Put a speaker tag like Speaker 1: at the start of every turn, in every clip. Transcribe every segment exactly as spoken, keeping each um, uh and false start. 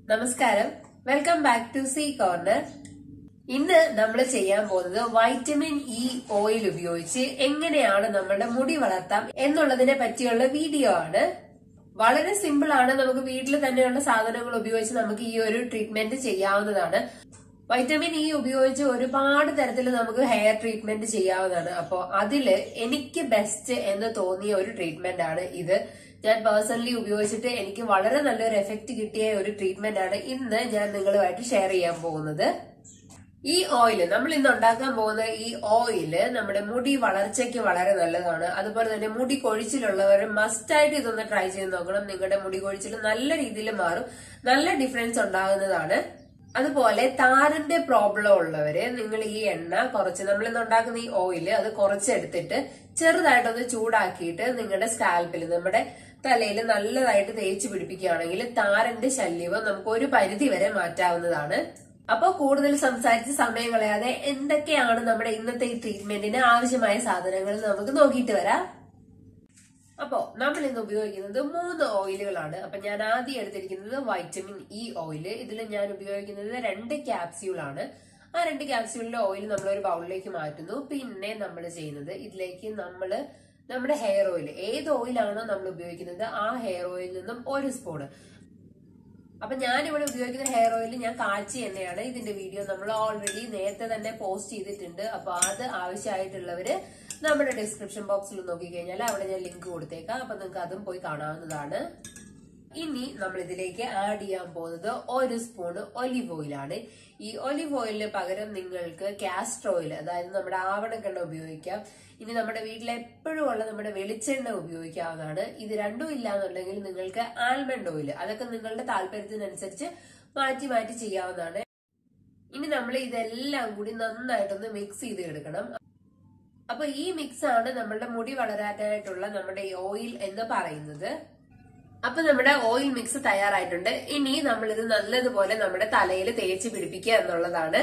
Speaker 1: നമസ്കാരം, welcome back to C corner. ഇന്ന് നമ്മൾ ചെയ്യാൻ പോകുന്നത് വൈറ്റമിൻ ഇ ഓയിൽ ഉപയോഗിച്ച് എങ്ങനെയാണ് നമ്മുടെ മുടി വളർത്താം എന്നുള്ളതിനെ പറ്റിയുള്ള വീഡിയോ ആണ്. വളരെ സിമ്പിൾ ആണ്. നമുക്ക് വീട്ടിൽ തന്നെയുള്ള സാധനങ്ങൾ ഉപയോഗിച്ച് നമുക്ക് ഈ ഒരു ട്രീറ്റ്മെന്റ് ചെയ്യാവുന്നതാണ്. വൈറ്റമിൻ ഇ ഉപയോഗിച്ച് ഒരുപാട് തരത്തിൽ നമുക്ക് ഹെയർ ട്രീറ്റ്മെന്റ് ചെയ്യാവുന്നതാണ്. അപ്പോ അതില് എനിക്ക് ബെസ്റ്റ് എന്ന് തോന്നിയ ഒരു ട്രീറ്റ്മെന്റ് ആണ് ഇത്. ഞാൻ പേഴ്സണലി ഉപയോഗിച്ചിട്ട് എനിക്ക് വളരെ നല്ലൊരു എഫക്ട് കിട്ടിയ ഒരു ട്രീറ്റ്മെന്റ് ആണ് ഇന്ന് ഞാൻ നിങ്ങളുമായിട്ട് ഷെയർ ചെയ്യാൻ പോകുന്നത്. ഈ ഓയില് നമ്മൾ ഇന്ന് ഉണ്ടാക്കാൻ പോകുന്ന ഈ ഓയില് നമ്മുടെ മുടി വളർച്ചയ്ക്ക് വളരെ നല്ലതാണ്. അതുപോലെ തന്നെ മുടി കൊഴിച്ചിലുള്ളവർ മസ്റ്റായിട്ട് ഇതൊന്ന് ട്രൈ ചെയ്ത് നോക്കണം. നിങ്ങളുടെ മുടി കൊഴിച്ചിൽ നല്ല രീതിയിൽ മാറും, നല്ല ഡിഫറൻസ് ഉണ്ടാകുന്നതാണ്. അതുപോലെ താരന്റെ പ്രോബ്ലം ഉള്ളവര് നിങ്ങൾ ഈ എണ്ണ കുറച്ച്, നമ്മൾ ഇന്ന് ഉണ്ടാക്കുന്ന ഈ ഓയില് അത് കുറച്ചെടുത്തിട്ട് ചെറുതായിട്ടൊന്ന് ചൂടാക്കിയിട്ട് നിങ്ങളുടെ സ്കാൽപ്പിൽ, നമ്മുടെ തലയിൽ നല്ലതായിട്ട് തേച്ച് പിടിപ്പിക്കുകയാണെങ്കിൽ താരന്റെ ശല്യവും നമുക്ക് ഒരു പരിധി വരെ മാറ്റാവുന്നതാണ്. അപ്പൊ കൂടുതൽ സംസാരിച്ച് സമയം കളയാതെ എന്തൊക്കെയാണ് നമ്മുടെ ഇന്നത്തെ ഈ ട്രീറ്റ്മെന്റിന് ആവശ്യമായ സാധനങ്ങൾ നമുക്ക് നോക്കിയിട്ട് വരാം. അപ്പോ നമ്മൾ ഇന്ന് ഉപയോഗിക്കുന്നത് മൂന്ന് ഓയിലുകളാണ്. അപ്പൊ ഞാൻ ആദ്യം എടുത്തിരിക്കുന്നത് വൈറ്റമിൻ ഇ ഓയില്. ഇതിൽ ഞാൻ ഉപയോഗിക്കുന്നത് രണ്ട് ക്യാപ്സ്യൂളാണ്. ആ രണ്ട് ക്യാപ്സ്യൂളിലെ ഓയിൽ നമ്മൾ ഒരു ബൗളിലേക്ക് മാറ്റുന്നു. പിന്നെ നമ്മൾ ചെയ്യുന്നത് ഇതിലേക്ക് നമ്മൾ നമ്മുടെ ഹെയർ ഓയിൽ, ഏത് ഓയിലാണോ നമ്മൾ ഉപയോഗിക്കുന്നത് ആ ഹെയർ ഓയിലിൽ നിന്നും ഒരു സ്പൂണ്. അപ്പൊ ഞാനിവിടെ ഉപയോഗിക്കുന്ന ഹെയർ ഓയിൽ ഞാൻ കാച്ചി എണ്ണയാണ്. ഇതിന്റെ വീഡിയോ നമ്മൾ ഓൾറെഡി നേരത്തെ തന്നെ പോസ്റ്റ് ചെയ്തിട്ടുണ്ട്. അപ്പൊ അത് ആവശ്യമായിട്ടുള്ളവര് നമ്മുടെ ഡിസ്ക്രിപ്ഷൻ ബോക്സിൽ നോക്കിക്കഴിഞ്ഞാൽ അവിടെ ഞാൻ ലിങ്ക് കൊടുത്തേക്കാം. അപ്പൊ നിങ്ങൾക്ക് അതും പോയി കാണാവുന്നതാണ്. ഇനി നമ്മൾ ഇതിലേക്ക് ആഡ് ചെയ്യാൻ പോകുന്നത് ഒരു സ്പൂണ് ഒലിവ് ഓയിലാണ്. ഈ ഒലിവ് ഓയിലിന് പകരം നിങ്ങൾക്ക് കാസ്റ്റർ ഓയിൽ, അതായത് നമ്മുടെ ആവണക്കെണ്ണ ഉപയോഗിക്കാം. ഇനി നമ്മുടെ വീട്ടിൽ എപ്പോഴും ഉള്ള നമ്മുടെ വെളിച്ചെണ്ണ ഉപയോഗിക്കാവുന്നതാണ്. ഇത് രണ്ടും ഇല്ലാന്നുണ്ടെങ്കിൽ നിങ്ങൾക്ക് ആൽമണ്ട് ഓയിൽ, അതൊക്കെ നിങ്ങളുടെ താല്പര്യത്തിനനുസരിച്ച് മാറ്റി മാറ്റി ചെയ്യാവുന്നതാണ്. ഇനി നമ്മൾ ഇതെല്ലാം കൂടി നന്നായിട്ടൊന്ന് മിക്സ് ചെയ്ത് എടുക്കണം. അപ്പൊ ഈ മിക്സ് ആണ് നമ്മളുടെ മുടി വളരാനായിട്ടുള്ള നമ്മുടെ ഈ ഓയിൽ എന്ന് പറയുന്നത്. അപ്പൊ നമ്മുടെ ഓയിൽ മിക്സ് തയ്യാറായിട്ടുണ്ട്. ഇനി നമ്മൾ ഇത് നല്ലതുപോലെ നമ്മുടെ തലയിൽ തേച്ച് പിടിപ്പിക്കുക എന്നുള്ളതാണ്.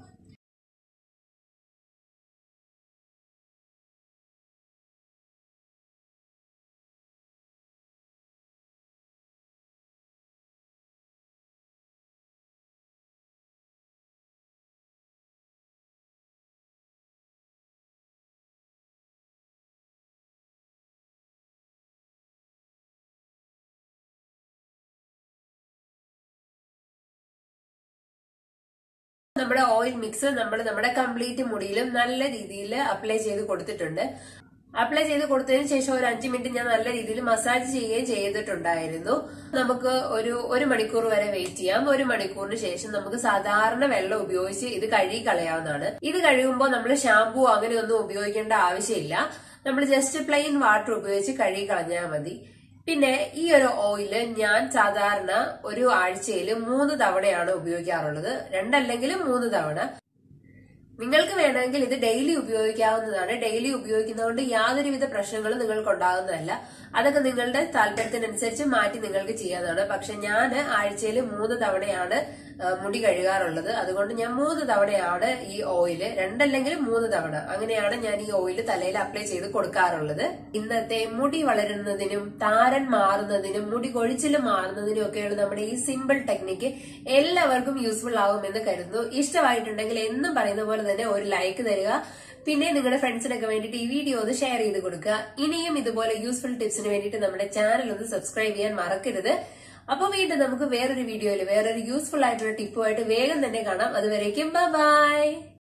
Speaker 1: നമ്മുടെ ഓയിൽ മിക്സ് നമ്മൾ നമ്മുടെ കംപ്ലീറ്റ് മുടിയിലും നല്ല രീതിയിൽ അപ്ലൈ ചെയ്ത് കൊടുത്തിട്ടുണ്ട്. അപ്ലൈ ചെയ്ത് കൊടുത്തതിന് ശേഷം ഒരു അഞ്ചു മിനിറ്റ് ഞാൻ നല്ല രീതിയിൽ മസാജ് ചെയ്യുകയും ചെയ്തിട്ടുണ്ടായിരുന്നു. നമുക്ക് ഒരു ഒരു മണിക്കൂർ വരെ വെയിറ്റ് ചെയ്യാം. ഒരു മണിക്കൂറിന് ശേഷം നമുക്ക് സാധാരണ വെള്ളം ഉപയോഗിച്ച് ഇത് കഴുകി കളയാവുന്നതാണ്. ഇത് കഴുകുമ്പോൾ നമ്മൾ ഷാമ്പൂ അങ്ങനെയൊന്നും ഉപയോഗിക്കേണ്ട ആവശ്യമില്ല. നമ്മൾ ജസ്റ്റ് പ്ലെയിൻ വാട്ടർ ഉപയോഗിച്ച് കഴുകി കളഞ്ഞാൽ മതി. പിന്നെ ഈ ഒരു ഓയില് ഞാൻ സാധാരണ ഒരു ആഴ്ചയിൽ മൂന്ന് തവണയാണ് ഉപയോഗിക്കാറുള്ളത്. രണ്ടല്ലെങ്കിലും മൂന്ന് തവണ. നിങ്ങൾക്ക് വേണമെങ്കിൽ ഇത് ഡെയിലി ഉപയോഗിക്കാവുന്നതാണ്. ഡെയിലി ഉപയോഗിക്കുന്നതുകൊണ്ട് യാതൊരുവിധ പ്രശ്നങ്ങളും നിങ്ങൾക്ക് ഉണ്ടാകുന്നതല്ല. അതൊക്കെ നിങ്ങളുടെ താല്പര്യത്തിനനുസരിച്ച് മാറ്റി നിങ്ങൾക്ക് ചെയ്യാവുന്നതാണ്. പക്ഷെ ഞാൻ ആഴ്ചയിൽ മൂന്ന് തവണയാണ് മുടി കഴുകാറുള്ളത്. അതുകൊണ്ട് ഞാൻ മൂന്ന് തവണയാണ് ഈ ഓയില്, രണ്ടല്ലെങ്കിലും മൂന്ന് തവണ, അങ്ങനെയാണ് ഞാൻ ഈ ഓയില് തലയിൽ അപ്ലൈ ചെയ്ത് കൊടുക്കാറുള്ളത്. ഇന്നത്തെ മുടി വളരുന്നതിനും താരൻ മാറുന്നതിനും മുടി കൊഴിച്ചിൽ മാറുന്നതിനും ഒക്കെയുള്ള നമ്മുടെ ഈ സിമ്പിൾ ടെക്നിക്ക് എല്ലാവർക്കും യൂസ്ഫുൾ ആകുമെന്ന് കരുതുന്നു. ഇഷ്ടമായിട്ടുണ്ടെങ്കിൽ എന്നും പറയുന്ന പോലെ തന്നെ ഒരു ലൈക്ക് തരിക. പിന്നെ നിങ്ങളുടെ ഫ്രണ്ട്സിനൊക്കെ വേണ്ടിയിട്ട് ഈ വീഡിയോ ഒന്ന് ഷെയർ ചെയ്ത് കൊടുക്കുക. ഇനിയും ഇതുപോലെ യൂസ്ഫുൾ ടിപ്സിന് വേണ്ടിയിട്ട് നമ്മുടെ ചാനൽ ഒന്ന് സബ്സ്ക്രൈബ് ചെയ്യാൻ മറക്കരുത്. അപ്പൊ വീണ്ടും നമുക്ക് വേറൊരു വീഡിയോയിൽ വേറൊരു യൂസ്ഫുൾ ആയിട്ടുള്ള ടിപ്പുമായിട്ട് വേഗം തന്നെ കാണാം. അതുവരേക്കും ബൈ ബൈ.